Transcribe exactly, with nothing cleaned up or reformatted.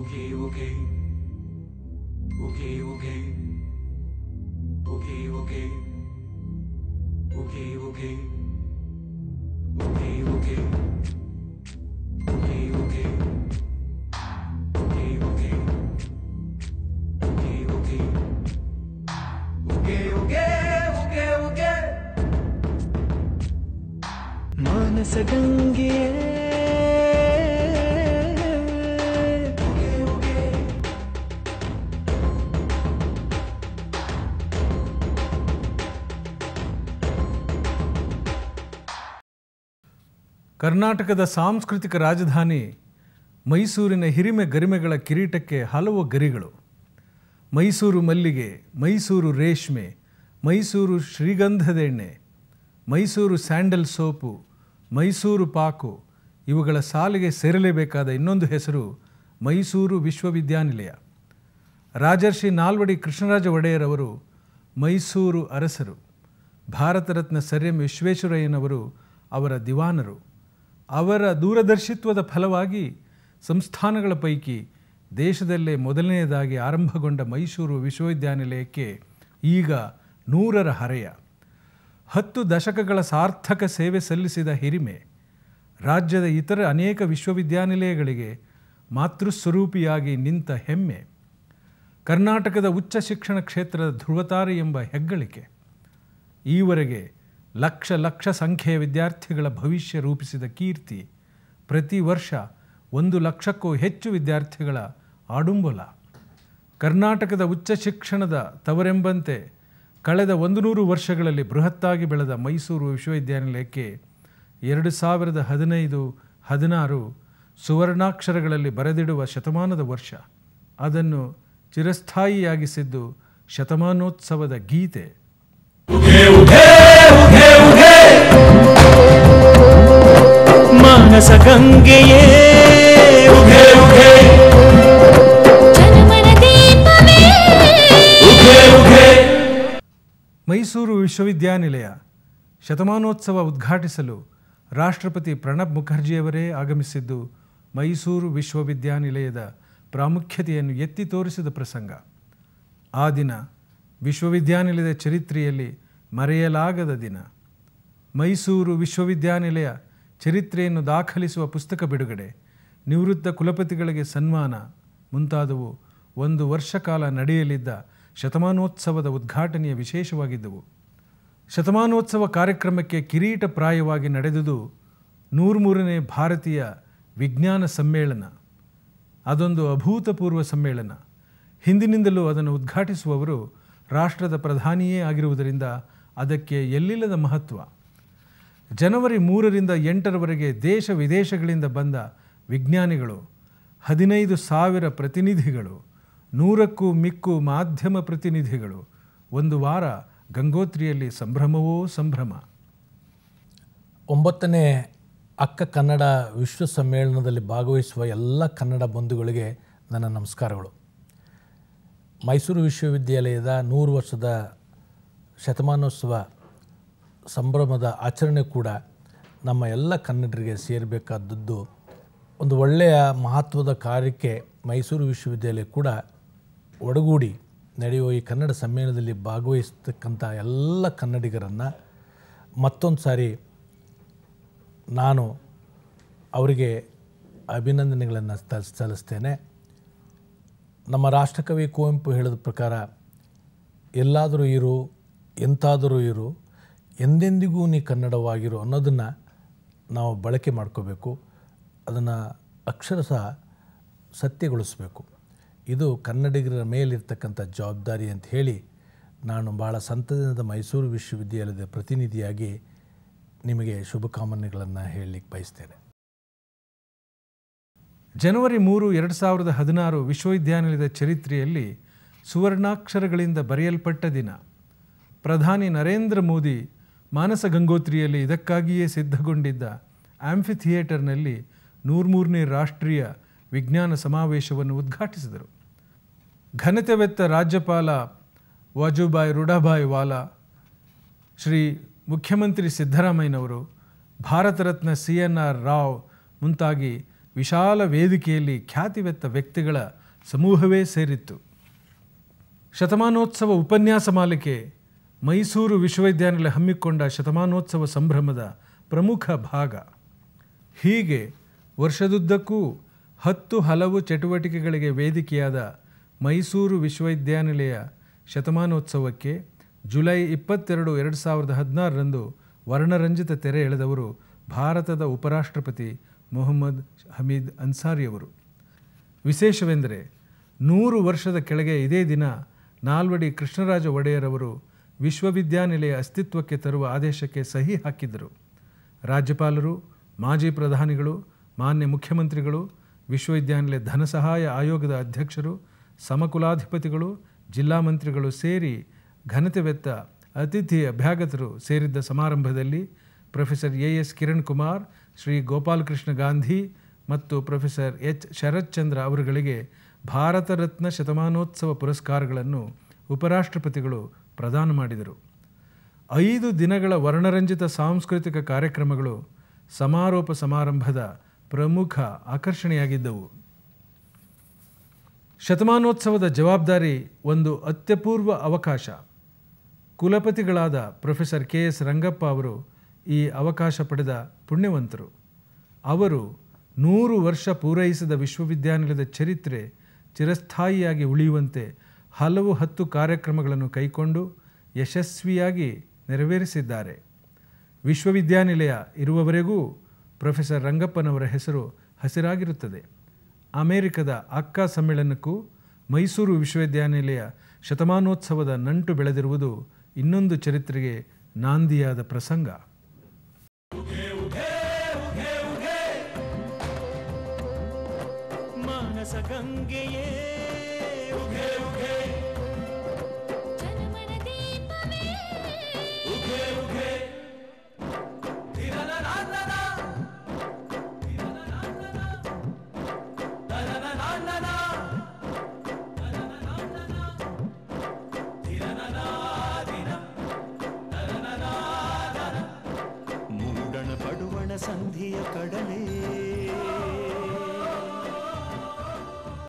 Okay, okay. Okay, okay. Okay, okay. Okay, okay. Okay, okay. Okay, okay. Okay, okay. Okay, okay. Okay, okay. Okay, okay. ಮಾನಸ ಗಂಗೆಯೇ ಕರ್ನಾಟಕದ ಸಾಂಸ್ಕೃತಿಕ ರಾಜಧಾನಿ ಮೈಸೂರಿನ ಹಿರಿಮೆ ಗರಿಮೆಗಳ ಕಿರೀಟಕ್ಕೆ ಹಲವು ಗರಿಗಳು. ಮೈಸೂರು ಮಲ್ಲಿಗೆ, ಮೈಸೂರು ರೇಷ್ಮೆ, ಮೈಸೂರು ಶ್ರೀಗಂಧದೆಣ್ಣೆ, ಮೈಸೂರು ಸ್ಯಾಂಡಲ್ ಸೋಪು, ಮೈಸೂರು ಪಾಕು ಇವುಗಳ ಸಾಲಿಗೆ ಸೇರಲೇಬೇಕಾದ ಇನ್ನೊಂದು ಹೆಸರು ಮೈಸೂರು ವಿಶ್ವವಿದ್ಯಾನಿಲಯ. ರಾಜರ್ಷಿ ನಾಲ್ವಡಿ ಕೃಷ್ಣರಾಜ ಒಡೆಯರ್ ಅವರು ಮೈಸೂರು ಅರಸರು. ಭಾರತ ರತ್ನ ಸರ್ ಎಂ ವಿಶ್ವೇಶ್ವರಯ್ಯನವರು ಅವರ ದಿವಾನರು. ಅವರ ದೂರದರ್ಶಿತ್ವದ ಫಲವಾಗಿ ಸಂಸ್ಥಾನಗಳ ಪೈಕಿ ದೇಶದಲ್ಲೇ ಮೊದಲನೆಯದಾಗಿ ಆರಂಭಗೊಂಡ ಮೈಸೂರು ವಿಶ್ವವಿದ್ಯಾನಿಲಯಕ್ಕೆ ಈಗ ನೂರರ ಹರೆಯ. ಹತ್ತು ದಶಕಗಳ ಸಾರ್ಥಕ ಸೇವೆ ಸಲ್ಲಿಸಿದ ಹಿರಿಮೆ ರಾಜ್ಯದ ಇತರ ಅನೇಕ ವಿಶ್ವವಿದ್ಯಾನಿಲಯಗಳಿಗೆ ಮಾತೃಸ್ವರೂಪಿಯಾಗಿ ನಿಂತ ಹೆಮ್ಮೆ, ಕರ್ನಾಟಕದ ಉಚ್ಚ ಶಿಕ್ಷಣ ಕ್ಷೇತ್ರದ ಧ್ರುವತಾರೆ ಎಂಬ ಹೆಗ್ಗಳಿಕೆ, ಈವರೆಗೆ ಲಕ್ಷ ಲಕ್ಷ ಸಂಖ್ಯೆಯ ವಿದ್ಯಾರ್ಥಿಗಳ ಭವಿಷ್ಯ ರೂಪಿಸಿದ ಕೀರ್ತಿ, ಪ್ರತಿ ವರ್ಷ ಒಂದು ಲಕ್ಷಕ್ಕೂ ಹೆಚ್ಚು ವಿದ್ಯಾರ್ಥಿಗಳ ಆಡುಂಬಲ. ಕರ್ನಾಟಕದ ಉಚ್ಚ ಶಿಕ್ಷಣದ ತವರೆಂಬಂತೆ ಕಳೆದ ಒಂದು ನೂರು ವರ್ಷಗಳಲ್ಲಿ ಬೃಹತ್ತಾಗಿ ಬೆಳೆದ ಮೈಸೂರು ವಿಶ್ವವಿದ್ಯಾನಿಲಯಕ್ಕೆ ಎರಡು ಸಾವಿರದ ಹದಿನೈದು ಹದಿನಾರು ಸುವರ್ಣಾಕ್ಷರಗಳಲ್ಲಿ ಬರೆದಿಡುವ ಶತಮಾನದ ವರ್ಷ. ಅದನ್ನು ಚಿರಸ್ಥಾಯಿಯಾಗಿಸಿದ್ದು ಶತಮಾನೋತ್ಸವದ ಗೀತೆ. ಮಾನಸ ಗಂಗೆಯೇ ಉಘೆ ಉಘೆ, ಜನಮನ ದೀಪವೇ ಉಘೆ ಉಘೆ. ಮೈಸೂರು ವಿಶ್ವವಿದ್ಯಾನಿಲಯ ಶತಮಾನೋತ್ಸವ ಉದ್ಘಾಟಿಸಲು ರಾಷ್ಟ್ರಪತಿ ಪ್ರಣಬ್ ಮುಖರ್ಜಿಯವರೇ ಆಗಮಿಸಿದ್ದು ಮೈಸೂರು ವಿಶ್ವವಿದ್ಯಾನಿಲಯದ ಪ್ರಾಮುಖ್ಯತೆಯನ್ನು ಎತ್ತಿ ತೋರಿಸಿದ ಪ್ರಸಂಗ. ಆ ದಿನ ವಿಶ್ವವಿದ್ಯಾನಿಲಯದ ಚರಿತ್ರೆಯಲ್ಲಿ ಮರೆಯಲಾಗದ ದಿನ. ಮೈಸೂರು ವಿಶ್ವವಿದ್ಯಾನಿಲಯ ಚರಿತ್ರೆಯನ್ನು ದಾಖಲಿಸುವ ಪುಸ್ತಕ ಬಿಡುಗಡೆ, ನಿವೃತ್ತ ಕುಲಪತಿಗಳಿಗೆ ಸನ್ಮಾನ ಮುಂತಾದವು ಒಂದು ವರ್ಷ ಕಾಲ ನಡೆಯಲಿದ್ದ ಶತಮಾನೋತ್ಸವದ ಉದ್ಘಾಟನೆಯ ವಿಶೇಷವಾಗಿದ್ದವು. ಶತಮಾನೋತ್ಸವ ಕಾರ್ಯಕ್ರಮಕ್ಕೆ ಕಿರೀಟಪ್ರಾಯವಾಗಿ ನಡೆದುದು ನೂರಮೂರನೇ ಭಾರತೀಯ ವಿಜ್ಞಾನ ಸಮ್ಮೇಳನ. ಅದೊಂದು ಅಭೂತಪೂರ್ವ ಸಮ್ಮೇಳನ. ಹಿಂದಿನಿಂದಲೂ ಅದನ್ನು ಉದ್ಘಾಟಿಸುವವರು ರಾಷ್ಟ್ರದ ಪ್ರಧಾನಿಯೇ ಆಗಿರುವುದರಿಂದ ಅದಕ್ಕೆ ಎಲ್ಲಿಲ್ಲದ ಮಹತ್ವ. ಜನವರಿ ಮೂರರಿಂದ ಎಂಟರವರೆಗೆ ದೇಶ ವಿದೇಶಗಳಿಂದ ಬಂದ ವಿಜ್ಞಾನಿಗಳು, ಹದಿನೈದು ಸಾವಿರ ಪ್ರತಿನಿಧಿಗಳು, ನೂರಕ್ಕೂ ಮಿಕ್ಕು ಮಾಧ್ಯಮ ಪ್ರತಿನಿಧಿಗಳು. ಒಂದು ವಾರ ಗಂಗೋತ್ರಿಯಲ್ಲಿ ಸಂಭ್ರಮವೋ ಸಂಭ್ರಮ. ಒಂಬತ್ತನೇ ಅಕ್ಕ ಕನ್ನಡ ವಿಶ್ವ ಸಮ್ಮೇಳನದಲ್ಲಿ ಭಾಗವಹಿಸುವ ಎಲ್ಲ ಕನ್ನಡ ಬಂಧುಗಳಿಗೆ ನನ್ನ ನಮಸ್ಕಾರಗಳು. ಮೈಸೂರು ವಿಶ್ವವಿದ್ಯಾಲಯದ ನೂರು ವರ್ಷದ ಶತಮಾನೋತ್ಸವ ಸಂಭ್ರಮದ ಆಚರಣೆ ಕೂಡ ನಮ್ಮ ಎಲ್ಲ ಕನ್ನಡರಿಗೆ ಸೇರಬೇಕಾದದ್ದು. ಒಂದು ಒಳ್ಳೆಯ ಮಹತ್ವದ ಕಾರ್ಯಕ್ಕೆ ಮೈಸೂರು ವಿಶ್ವವಿದ್ಯಾಲಯ ಕೂಡ ಒಡಗೂಡಿ ನಡೆಯುವ ಈ ಕನ್ನಡ ಸಮ್ಮೇಳನದಲ್ಲಿ ಭಾಗವಹಿಸ್ತಕ್ಕಂಥ ಎಲ್ಲ ಕನ್ನಡಿಗರನ್ನು ಮತ್ತೊಂದು ಸಾರಿ ನಾನು ಅವರಿಗೆ ಅಭಿನಂದನೆಗಳನ್ನು ಸಲ್ಲಿಸ್ತೇನೆ. ನಮ್ಮ ರಾಷ್ಟ್ರಕವಿ ಕುವೆಂಪು ಹೇಳಿದ ಪ್ರಕಾರ, ಎಲ್ಲಾದರೂ ಇರು, ಎಂತಾದರೂ ಇರು, ಎಂದೆಂದಿಗೂ ನೀ ಕನ್ನಡವಾಗಿರು ಅನ್ನೋದನ್ನು ನಾವು ಬಳಕೆ ಮಾಡ್ಕೋಬೇಕು. ಅದನ್ನು ಅಕ್ಷರಶಃ ಸತ್ಯಗೊಳಿಸಬೇಕು. ಇದು ಕನ್ನಡಿಗರ ಮೇಲಿರ್ತಕ್ಕಂಥ ಜವಾಬ್ದಾರಿ ಅಂತ ಹೇಳಿ ನಾನು ಭಾಳ ಸಂತಸದಿಂದ ಮೈಸೂರು ವಿಶ್ವವಿದ್ಯಾಲಯದ ಪ್ರತಿನಿಧಿಯಾಗಿ ನಿಮಗೆ ಶುಭಕಾಮನೆಗಳನ್ನು ಹೇಳಲಿಕ್ಕೆ ಬಯಸ್ತೇನೆ. ಜನವರಿ ಮೂರು ಎರಡು ಸಾವಿರದ ಹದಿನಾರು ವಿಶ್ವವಿದ್ಯಾನಿಲಯದ ಚರಿತ್ರೆಯಲ್ಲಿ ಸುವರ್ಣಾಕ್ಷರಗಳಿಂದ ಬರೆಯಲ್ಪಟ್ಟ ದಿನ. ಪ್ರಧಾನಿ ನರೇಂದ್ರ ಮೋದಿ ಮಾನಸ ಗಂಗೋತ್ರಿಯಲ್ಲಿ ಇದಕ್ಕಾಗಿಯೇ ಸಿದ್ಧಗೊಂಡಿದ್ದ ಆಂಫಿ ಥಿಯೇಟರ್ನಲ್ಲಿ ನೂರಮೂರನೇ ರಾಷ್ಟ್ರೀಯ ವಿಜ್ಞಾನ ಸಮಾವೇಶವನ್ನು ಉದ್ಘಾಟಿಸಿದರು. ಘನತೆವೆತ್ತ ರಾಜ್ಯಪಾಲ ವಾಜುಭಾಯಿ ರೂಢಭಾಯಿ ವಾಲಾ, ಶ್ರೀ ಮುಖ್ಯಮಂತ್ರಿ ಸಿದ್ದರಾಮಯ್ಯನವರು, Bharat Ratna C N R Rao ಮುಂತಾಗಿ ವಿಶಾಲ ವೇದಿಕೆಯಲ್ಲಿ ಖ್ಯಾತಿವೆತ್ತ ವ್ಯಕ್ತಿಗಳ ಸಮೂಹವೇ ಸೇರಿತ್ತು. ಶತಮಾನೋತ್ಸವ ಉಪನ್ಯಾಸ ಮಾಲಿಕೆ ಮೈಸೂರು ವಿಶ್ವವಿದ್ಯಾನಿಲಯ ಹಮ್ಮಿಕೊಂಡ ಶತಮಾನೋತ್ಸವ ಸಂಭ್ರಮದ ಪ್ರಮುಖ ಭಾಗ. ಹೀಗೆ ವರ್ಷದುದ್ದಕ್ಕೂ ಹತ್ತು ಹಲವು ಚಟುವಟಿಕೆಗಳಿಗೆ ವೇದಿಕೆಯಾದ ಮೈಸೂರು ವಿಶ್ವವಿದ್ಯಾನಿಲಯ ಶತಮಾನೋತ್ಸವಕ್ಕೆ ಜುಲೈ ಇಪ್ಪತ್ತೆರಡು ಎರಡು ಸಾವಿರದ ಹದಿನಾರರಂದು ವರ್ಣರಂಜಿತ ತೆರೆ ಎಳೆದವರು ಭಾರತದ ಉಪರಾಷ್ಟ್ರಪತಿ ಮೊಹಮ್ಮದ್ ಹಮೀದ್ ಅನ್ಸಾರಿಯವರು. ವಿಶೇಷವೆಂದರೆ ನೂರು ವರ್ಷದ ಕೆಳಗೆ ಇದೇ ದಿನ ನಾಲ್ವಡಿ ಕೃಷ್ಣರಾಜ ಒಡೆಯರವರು ವಿಶ್ವವಿದ್ಯಾನಿಲಯ ಅಸ್ತಿತ್ವಕ್ಕೆ ತರುವ ಆದೇಶಕ್ಕೆ ಸಹಿ ಹಾಕಿದ್ದರು. ರಾಜ್ಯಪಾಲರು, ಮಾಜಿ ಪ್ರಧಾನಿಗಳು, ಮಾನ್ಯ ಮುಖ್ಯಮಂತ್ರಿಗಳು, ವಿಶ್ವವಿದ್ಯಾನಿಲಯ ಧನಸಹಾಯ ಆಯೋಗದ ಅಧ್ಯಕ್ಷರು, ಸಮಕುಲಾಧಿಪತಿಗಳು, ಜಿಲ್ಲಾ ಮಂತ್ರಿಗಳು ಸೇರಿ ಘನತೆವೆತ್ತ ಅತಿಥಿ ಅಭ್ಯಾಗತರು ಸೇರಿದ್ದ ಸಮಾರಂಭದಲ್ಲಿ professor A S Kiran Kumar, Shri Gopalakrishna Gandhi ಮತ್ತು ಪ್ರೊಫೆಸರ್ ಎಚ್ ಶರತ್ ಚಂದ್ರ ಅವರುಗಳಿಗೆ ಭಾರತ ರತ್ನ ಶತಮಾನೋತ್ಸವ ಪುರಸ್ಕಾರಗಳನ್ನು ಉಪರಾಷ್ಟ್ರಪತಿಗಳು ಪ್ರದಾನ ಮಾಡಿದರು. ಐದು ದಿನಗಳ ವರ್ಣರಂಜಿತ ಸಾಂಸ್ಕೃತಿಕ ಕಾರ್ಯಕ್ರಮಗಳು ಸಮಾರೋಪ ಸಮಾರಂಭದ ಪ್ರಮುಖ ಆಕರ್ಷಣೆಯಾಗಿದ್ದವು. ಶತಮಾನೋತ್ಸವದ ಜವಾಬ್ದಾರಿ ಒಂದು ಅತ್ಯಪೂರ್ವ ಅವಕಾಶ. ಕುಲಪತಿಗಳಾದ ಪ್ರೊಫೆಸರ್ ಕೆ ಎಸ್ ರಂಗಪ್ಪ ಅವರು ಈ ಅವಕಾಶ ಪಡೆದ ಪುಣ್ಯವಂತರು. ಅವರು ನೂರು ವರ್ಷ ಪೂರೈಸಿದ ವಿಶ್ವವಿದ್ಯಾನಿಲಯದ ಚರಿತ್ರೆ ಚಿರಸ್ಥಾಯಿಯಾಗಿ ಉಳಿಯುವಂತೆ ಹಲವು ಹತ್ತು ಕಾರ್ಯಕ್ರಮಗಳನ್ನು ಕೈಕೊಂಡು ಯಶಸ್ವಿಯಾಗಿ ನೆರವೇರಿಸಿದ್ದಾರೆ. ವಿಶ್ವವಿದ್ಯಾನಿಲಯ ಇರುವವರೆಗೂ ಪ್ರೊಫೆಸರ್ ರಂಗಪ್ಪನವರ ಹೆಸರು ಹಸಿರಾಗಿರುತ್ತದೆ. ಅಮೆರಿಕದ ಅಕ್ಕಾ ಸಮ್ಮೇಳನಕ್ಕೂ ಮೈಸೂರು ವಿಶ್ವವಿದ್ಯಾನಿಲಯ ಶತಮಾನೋತ್ಸವದ ನಂಟು ಬೆಳೆದಿರುವುದು ಇನ್ನೊಂದು ಚರಿತ್ರೆಗೆ ನಾಂದಿಯಾದ ಪ್ರಸಂಗ. ಸಂಧಿಯ ಕಡಲೆ